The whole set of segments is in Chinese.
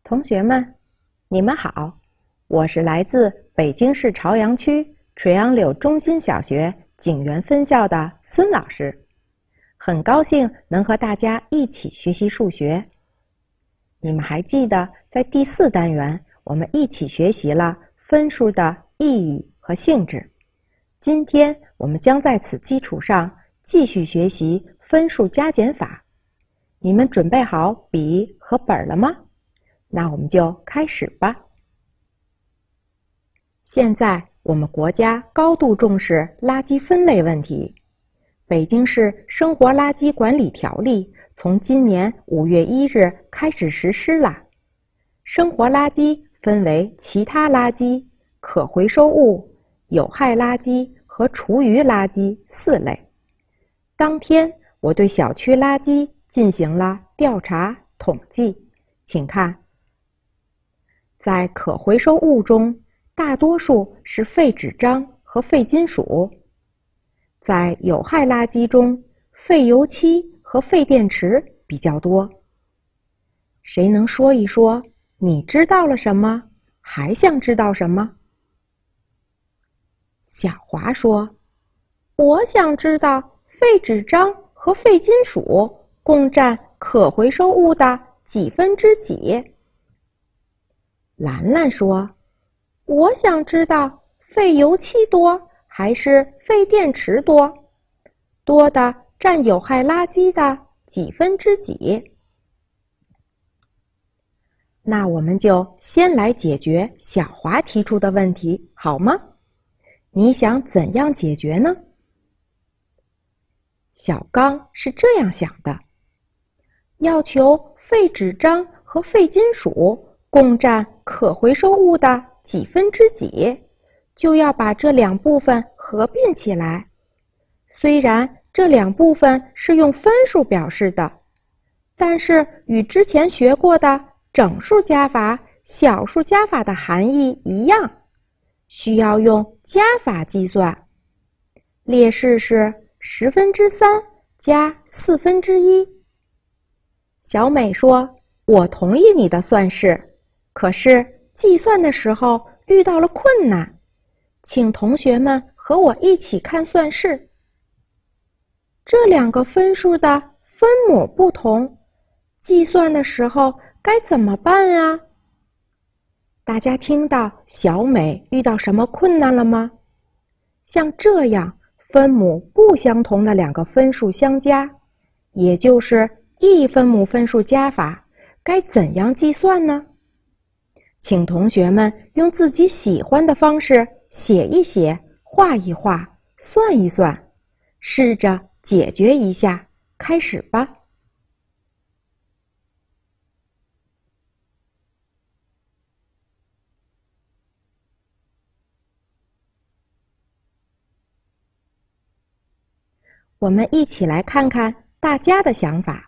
同学们，你们好，我是来自北京市朝阳区垂杨柳中心小学景园分校的孙老师，很高兴能和大家一起学习数学。你们还记得在第4单元我们一起学习了分数的意义和性质，今天我们将在此基础上继续学习分数加减法。你们准备好笔和本了吗？那我们就开始吧。现在我们国家高度重视垃圾分类问题，北京市生活垃圾管理条例从今年5月1日开始实施了。生活垃圾分为其他垃圾、可回收物、有害垃圾和厨余垃圾4类。当天我对小区垃圾进行了调查统计，请看，在可回收物中，大多数是废纸张和废金属；在有害垃圾中，废油漆和废电池比较多。谁能说一说你知道了什么，还想知道什么？小华说，我想知道废纸张和废金属共占可回收物的几分之几。兰兰说，我想知道废油漆多还是废电池多，多的占有害垃圾的几分之几。那我们就先来解决小华提出的问题，好吗？你想怎样解决呢？小刚是这样想的，要求废纸张和废金属共占可回收物的几分之几，就要把这2部分合并起来。虽然这2部分是用分数表示的，但是与之前学过的整数加法、小数加法的含义一样，需要用加法计算。列式是3/10加1/4。小美说，我同意你的算式，可是计算的时候遇到了困难，请同学们和我一起看算式。这2个分数的分母不同，计算的时候该怎么办啊？大家听到小美遇到什么困难了吗？像这样分母不相同的2个分数相加，也就是异分母分数加法，该怎样计算呢？请同学们用自己喜欢的方式写一写、画一画、算一算，试着解决一下。开始吧。我们一起来看看大家的想法。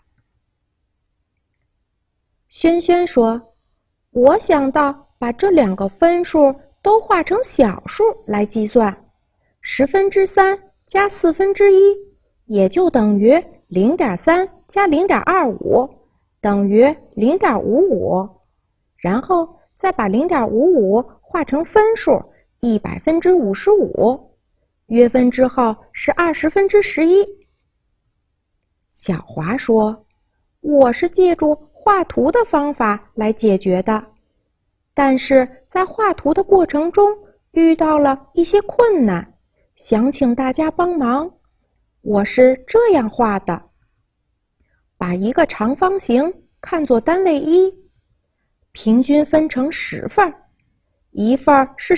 轩轩说，我想到把这2个分数都化成小数来计算，10/3加1/4，也就等于0.3加0.25，等于0.55，然后再把0.55化成分数100/55，约分之后是20/11。小华说，我是借助画图的方法来解决的，但是在画图的过程中遇到了一些困难，想请大家帮忙。我是这样画的，把一个长方形看作单位1，平均分成10份，1份是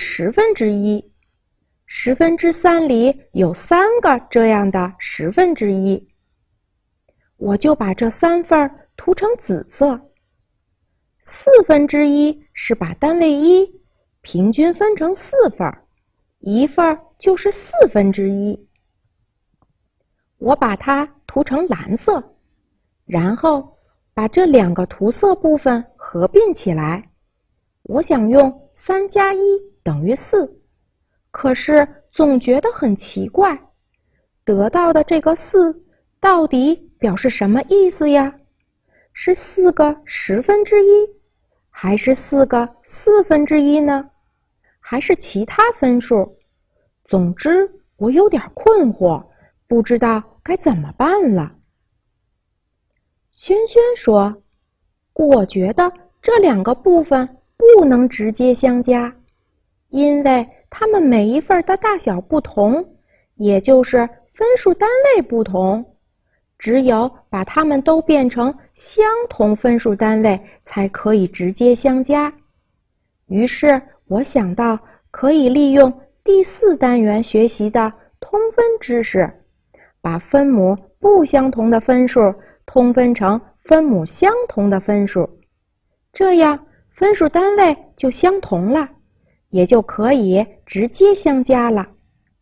1/10，10/3里有3个这样的1/10，我就把这3份涂成紫色。1/4是把单位1平均分成4份，1份就是1/4。我把它涂成蓝色，然后把这2个涂色部分合并起来。我想用3加1等于4，可是总觉得很奇怪，得到的这个4到底表示什么意思呀？是4个1/10， 还是4个1/4呢？还是其他分数？总之，我有点困惑，不知道该怎么办了。轩轩说：“我觉得这2个部分不能直接相加，因为它们每一份的大小不同，也就是分数单位不同。只有把它们都变成相同分数单位，才可以直接相加。”于是我想到可以利用第4单元学习的通分知识，把分母不相同的分数通分成分母相同的分数，这样分数单位就相同了，也就可以直接相加了。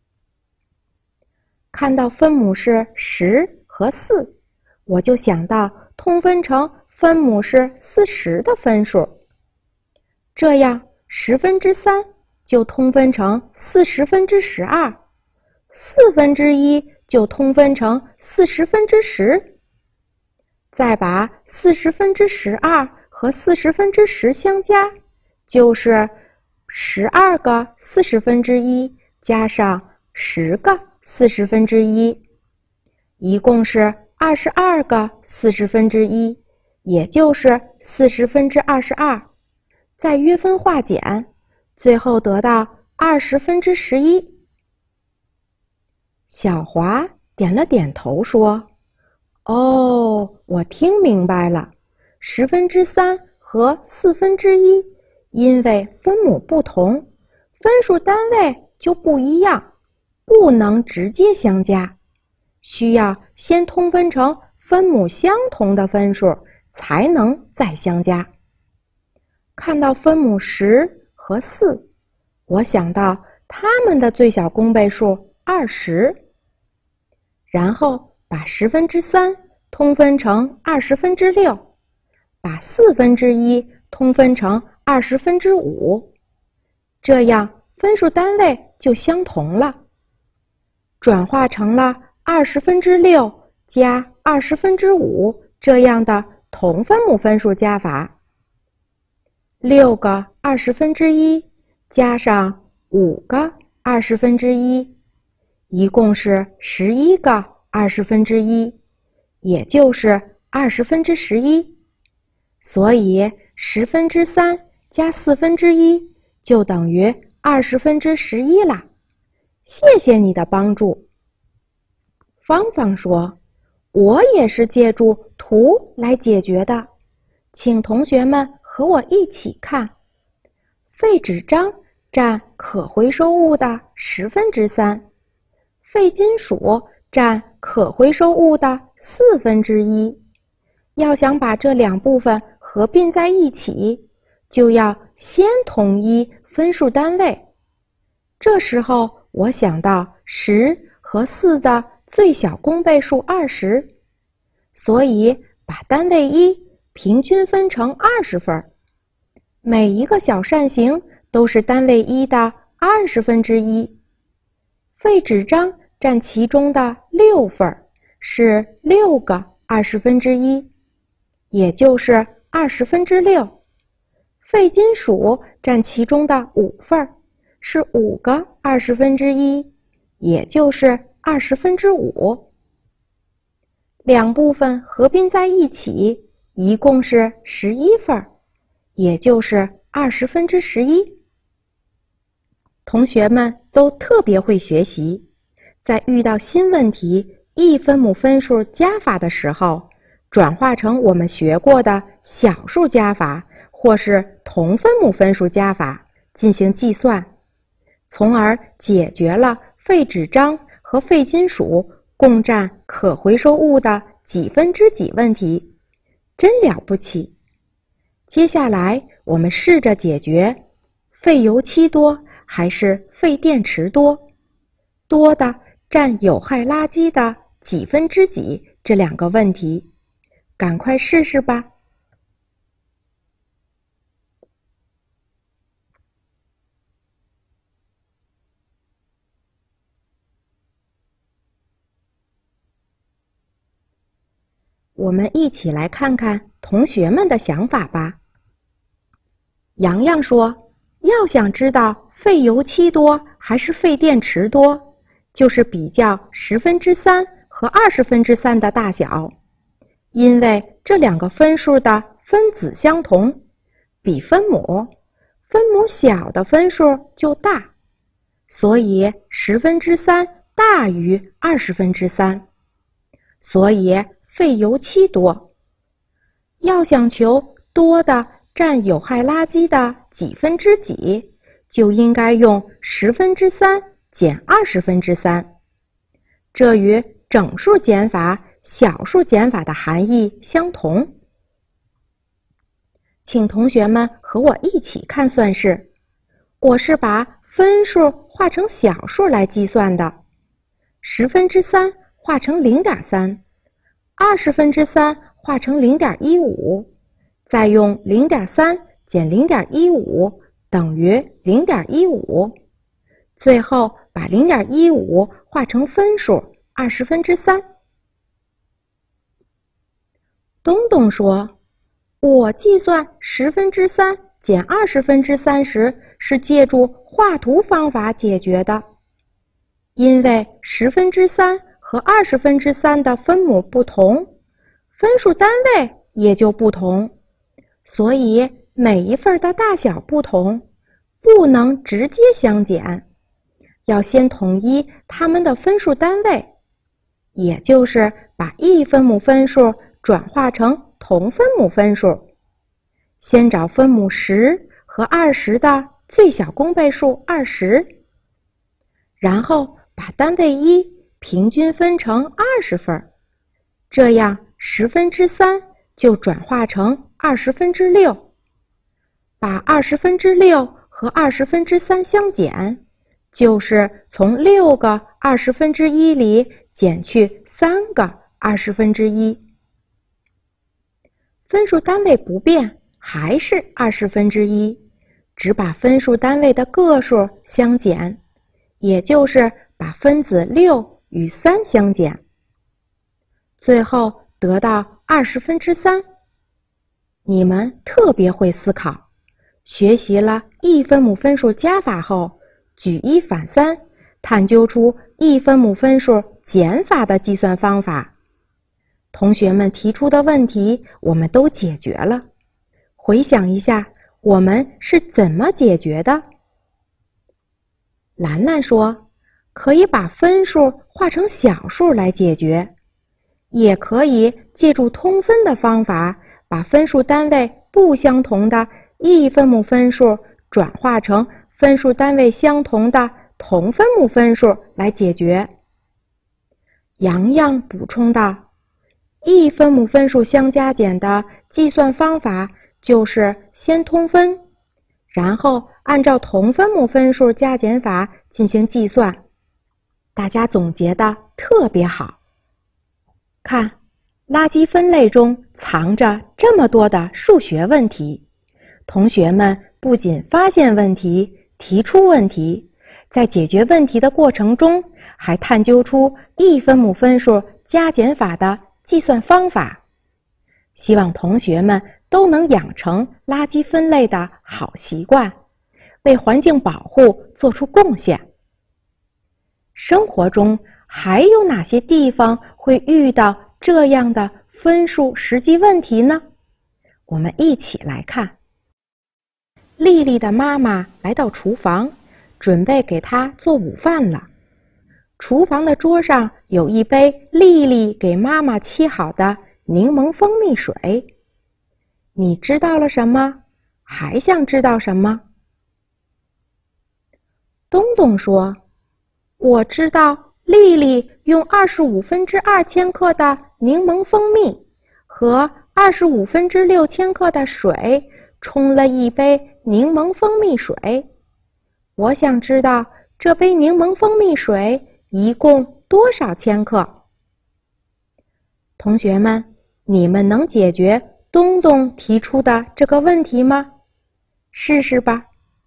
看到分母是10和4，我就想到通分成分母是40的分数，这样3/10就通分成40/12， 1/4就通分成40/10，再把40/12和40/10相加，就是12个40分之一加上10个40分之一，一共是22个40分之一，也就是40/22。再约分化简，最后得到20/11。小华点了点头说：“哦，我听明白了，3/10和1/4，因为分母不同，分数单位就不一样，不能直接相加，需要先通分成分母相同的分数，才能再相加。”看到分母10和4，我想到它们的最小公倍数20，然后把10/3通分成20/6，把1/4通分成20/5，这样分数单位就相同了，转化成了20/6加20/5这样的同分母分数加法。6个20/1加上5个20/1，一共是11个20/1，也就是20/11。所以10/3加1/4就等于20/11啦。谢谢你的帮助。芳芳说：“我也是借助图来解决的，请同学们和我一起看。废纸张占可回收物的3/10，废金属占可回收物的1/4。要想把这2部分合并在一起，就要先统一分数单位。这时候我想到10和4的最小公倍数20，所以把单位1平均分成20份，每一个小扇形都是单位1的20分之1。废纸张占其中的6份，是6个20分之1，也就是20分之6。废金属占其中的5份，是5个20分之1，也就是20分之5。2部分合并在一起，一共是11份，也就是20分之11。同学们都特别会学习，在遇到新问题异分母分数加法的时候，转化成我们学过的小数加法或是同分母分数加法进行计算，从而解决了废纸张和废金属共占可回收物的几分之几问题，真了不起。接下来我们试着解决废油漆多还是废电池多，多的占有害垃圾的几分之几这2个问题，赶快试试吧。我们一起来看看同学们的想法吧。 洋洋说，要想知道废油漆多还是废电池多，就是比较3/10和20/3的大小，因为这两个分数的分子相同，比分母，分母小的分数就大，所以10/3大于20/3，所以废油漆多。要想求多的占有害垃圾的几分之几，就应该用10/3减20/3，这与整数减法、小数减法的含义相同。请同学们和我一起看算式，我是把分数化成小数来计算的，10/3化成0.3，20/3化成0.15，再用0.3减0.15等于0.15，最后把0.15化成分数20/3。东东说，我计算10/3减20/3时是借助画图方法解决的，因为10/3和20/3的分母不同，分数单位也就不同，所以每一份的大小不同，不能直接相减，要先统一它们的分数单位，也就是把异分母分数转化成同分母分数，先找分母10和20的最小公倍数20，然后把单位1平均分成20份，这样10/3就转化成20/6，把20/6和20/3相减，就是从6个20/1里减去3个20/1。分数单位不变，还是20/1，只把分数单位的个数相减，也就是把分子6与3相减，最后得到20/3。你们特别会思考，学习了异分母分数加法后，举一反三，探究出异分母分数减法的计算方法。同学们提出的问题我们都解决了，回想一下我们是怎么解决的？兰兰说，可以把分数化成小数来解决，也可以借助通分的方法，把分数单位不相同的异分母分数转化成分数单位相同的同分母分数来解决。洋洋补充道，异分母分数相加减的计算方法就是先通分，然后按照同分母分数加减法进行计算。大家总结的特别好。看，垃圾分类中藏着这么多的数学问题，同学们不仅发现问题、提出问题，在解决问题的过程中，还探究出异分母分数加减法的计算方法。希望同学们都能养成垃圾分类的好习惯，为环境保护做出贡献。生活中还有哪些地方会遇到这样的分数实际问题呢？我们一起来看。丽丽的妈妈来到厨房，准备给她做午饭了。厨房的桌上有一杯丽丽给妈妈沏好的柠檬蜂蜜水。你知道了什么？还想知道什么？东东说，我知道丽丽用25/2千克的柠檬蜂蜜和25/6千克的水冲了一杯柠檬蜂蜜水。我想知道这杯柠檬蜂蜜水一共多少千克？同学们，你们能解决东东提出的这个问题吗？试试吧。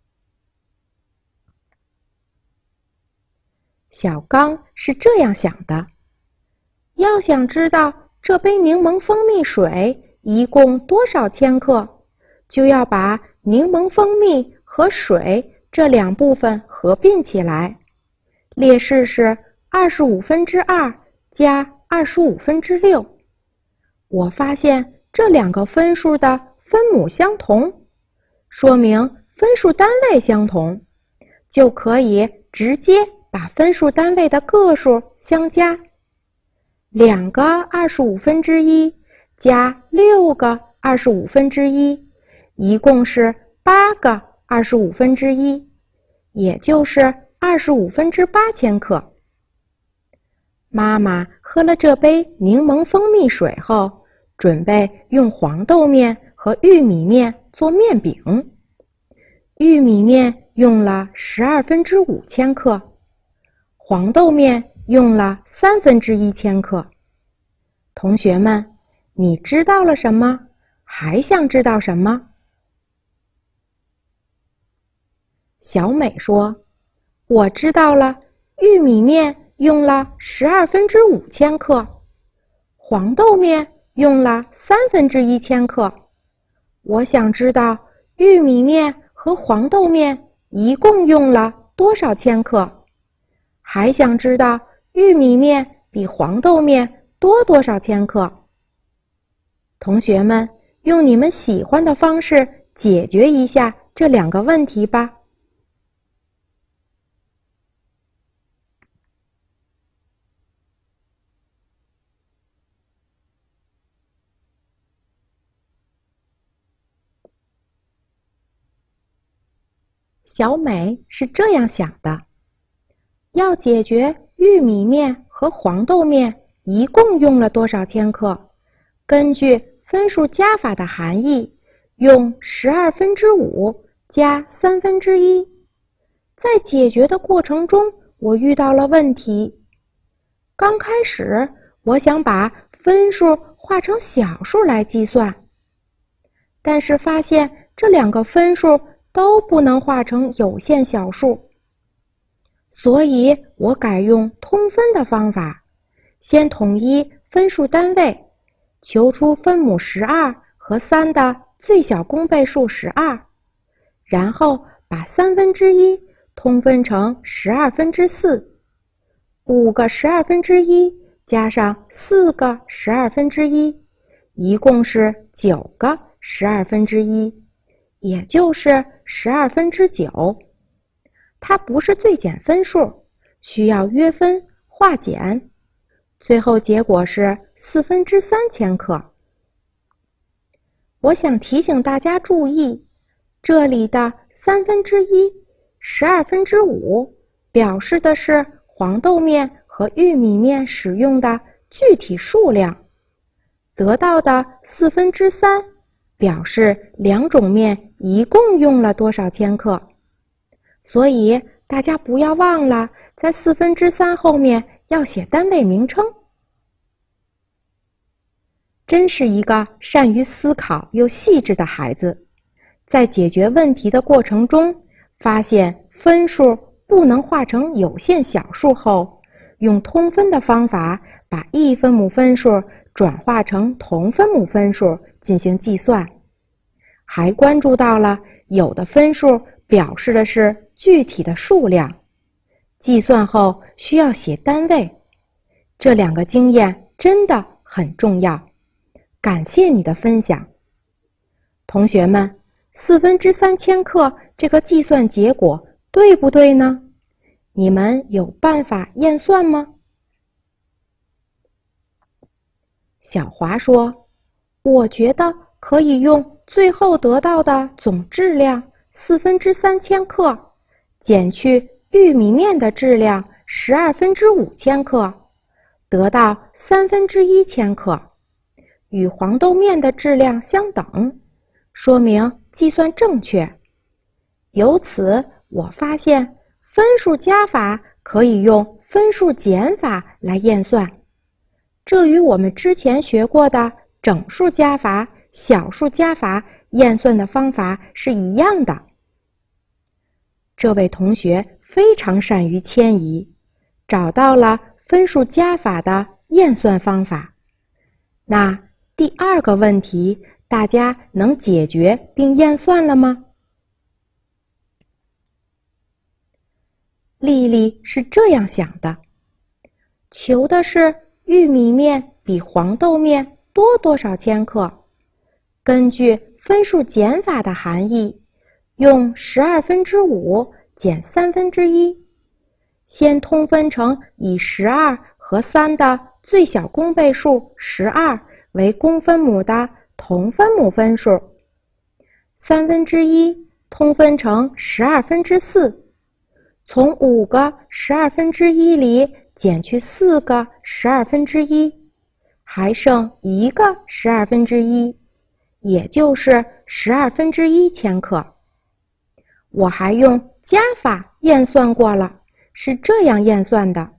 小刚是这样想的，要想知道这杯柠檬蜂蜜水一共多少千克，就要把柠檬蜂蜜和水这两部分合并起来，列式是25/2加25/6。我发现这两个分数的分母相同，说明分数单位相同，就可以直接把分数单位的个数相加。2个25/1加6个25/1，一共是8个25/1，也就是25/8千克。妈妈喝了这杯柠檬蜂蜜水后，准备用黄豆面和玉米面做面饼。玉米面用了12/5千克，黄豆面用了1/3千克。同学们，你知道了什么？还想知道什么？小美说：“我知道了，玉米面用了12/5千克，黄豆面用了1/3千克。我想知道玉米面和黄豆面一共用了多少千克？还想知道玉米面比黄豆面多多少千克？”同学们，用你们喜欢的方式解决一下这两个问题吧。小美是这样想的：要解决玉米面和黄豆面一共用了多少千克，根据分数加法的含义，用12/5加1/3。在解决的过程中，我遇到了问题。刚开始，我想把分数化成小数来计算，但是发现这两个分数都不能化成有限小数，所以我改用通分的方法，先统一分数单位，求出分母12和3的最小公倍数12，然后把1/3通分成12/4， 5个12/1加上4个12/1，一共是9个12/1，也就是12/9。它不是最简分数，需要约分化简，最后结果是4/3千克。我想提醒大家注意，这里的1/3、12/5表示的是黄豆面和玉米面使用的具体数量，得到的4/3表示两种面一共用了多少千克。所以大家不要忘了，在4/3后面要写单位名称。真是一个善于思考又细致的孩子，在解决问题的过程中，发现分数不能化成有限小数后，用通分的方法把异分母分数转化成同分母分数进行计算。还关注到了有的分数表示的是具体的数量，计算后需要写单位。这两个经验真的很重要，感谢你的分享。同学们，4/3千克这个计算结果对不对呢？你们有办法验算吗？小华说：“我觉得可以用最后得到的总质量4/3千克，减去玉米面的质量12/5千克，得到1/3千克，与黄豆面的质量相等，说明计算正确。由此，我发现分数加法可以用分数减法来验算，这与我们之前学过的整数加法、小数加法验算的方法是一样的。”这位同学非常善于迁移，找到了分数加法的验算方法。那第二个问题，大家能解决并验算了吗？ 丽丽是这样想的：求的是玉米面比黄豆面多多少千克，根据分数减法的含义，用5/12减1/3，先通分成以12和3的最小公倍数12为公分母的同分母分数，1/3通分成12/4，从5个12/1里减去4个12/1，还剩1个12/1，也就是12/1千克。我还用加法验算过了，是这样验算的。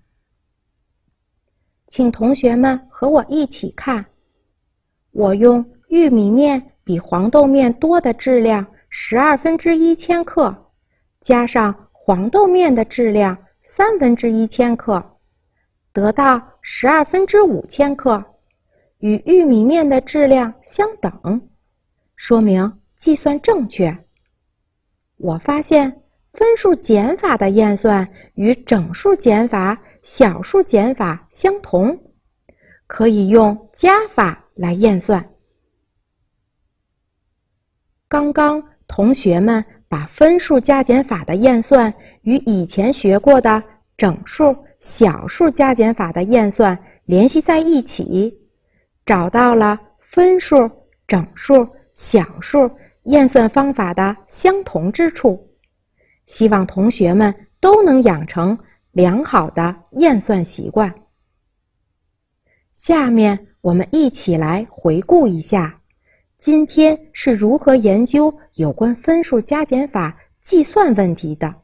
请同学们和我一起看，我用玉米面比黄豆面多的质量12/1千克，加上黄豆面的质量1/3千克，得到12/5千克，与玉米面的质量相等，说明计算正确。我发现分数减法的验算与整数减法、小数减法相同，可以用加法来验算。刚刚同学们把分数加减法的验算与以前学过的整数、小数加减法的验算联系在一起，找到了分数、整数、小数验算方法的相同之处。希望同学们都能养成良好的验算习惯。下面我们一起来回顾一下，今天是如何研究有关分数加减法计算问题的。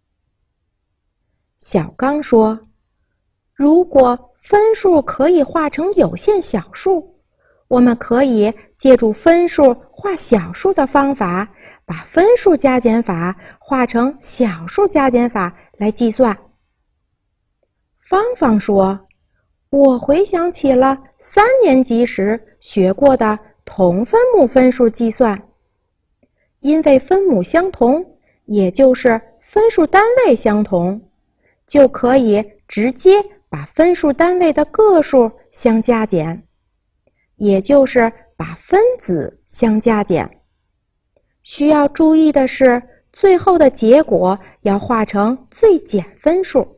小刚说，如果分数可以化成有限小数，我们可以借助分数化小数的方法，把分数加减法化成小数加减法来计算。芳芳说，我回想起了3年级时学过的同分母分数计算，因为分母相同，也就是分数单位相同，就可以直接把分数单位的个数相加减，也就是把分子相加减。需要注意的是，最后的结果要化成最简分数。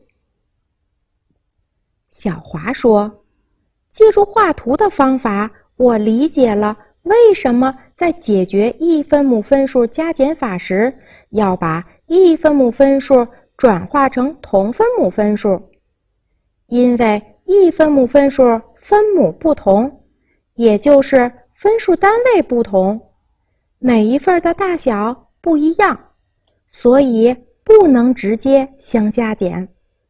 小华说，借助画图的方法，我理解了为什么在解决一分母分数加减法时，要把一分母分数转化成同分母分数。因为一分母分数分母不同，也就是分数单位不同，每一份的大小不一样，所以不能直接相加减。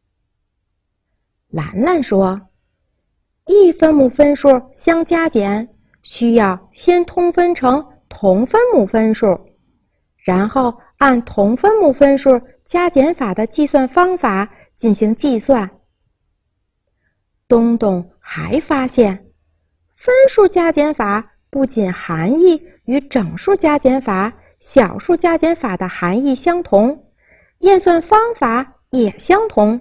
兰兰说，一分母分数相加减需要先通分成同分母分数，然后按同分母分数加减法的计算方法进行计算。东东还发现，分数加减法不仅含义与整数加减法、小数加减法的含义相同，验算方法也相同。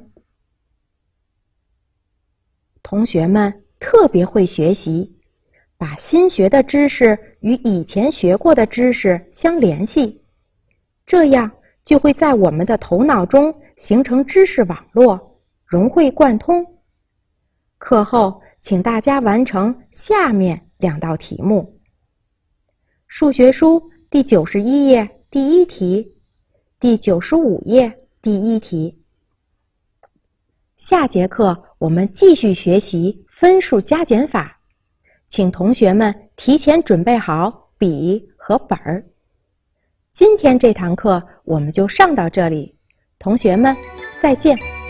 同学们特别会学习，把新学的知识与以前学过的知识相联系，这样就会在我们的头脑中形成知识网络，融会贯通。课后，请大家完成下面2道题目。数学书第91页第1题，第95页第1题。下节课我们继续学习分数加减法，请同学们提前准备好笔和本儿。今天这堂课我们就上到这里，同学们再见。